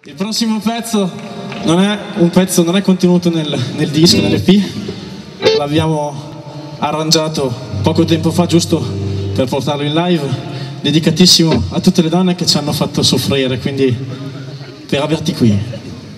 Il prossimo pezzo non è contenuto nel disco, nell'EP. L'abbiamo arrangiato poco tempo fa, giusto per portarlo in live, dedicatissimo a tutte le donne che ci hanno fatto soffrire, quindi per averti qui.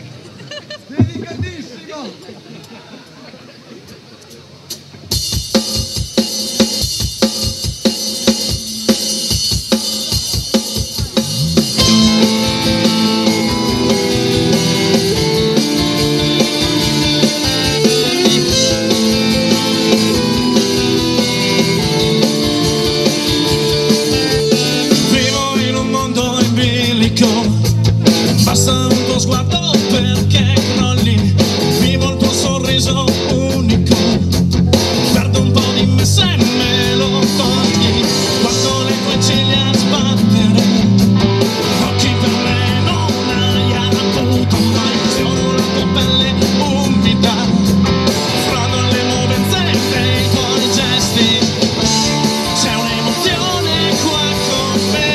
Basta un tuo sguardo perché crolli, vivo il tuo sorriso unico, perdo un po' di me se me lo togli, guardo le tue ciglia sbattere, occhi per me non hai avuto mai, sfioro la tua pelle umida, frodo le movenze dei tuoi gesti, c'è un'emozione qua con me.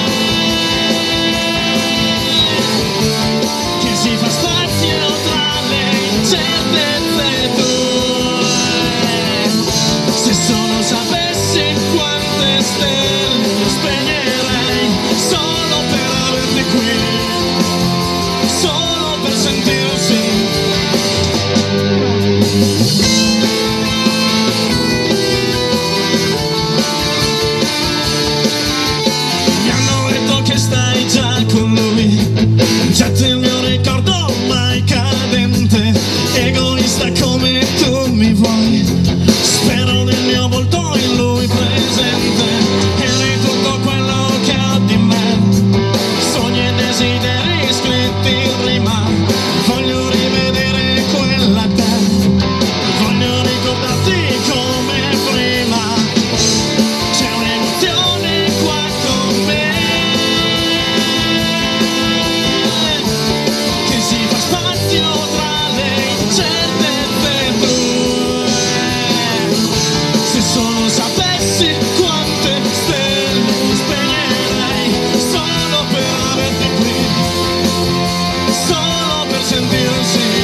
Si fa spazio tra le incertezze tue. Se solo sapessi quante stelle io spegnerei solo per averti qui, solo per sentirsi. Mi hanno detto che stai già con lui, getti il mio ricordo mai cadente, egoista come tu mi vuoi, spero nel mio volto in lui presente, eri tutto quello che ho di me, sogni e desideri scritti in rima, voglio rivedere quella te, voglio ricordarti come prima, c'è un'emozione qua con me. Spazio tra le incertezze tue. Se solo sapessi quante stelle spegnerei solo per averti qui, solo per sentirsi.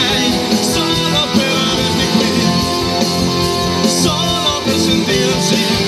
Solo per sentirsi.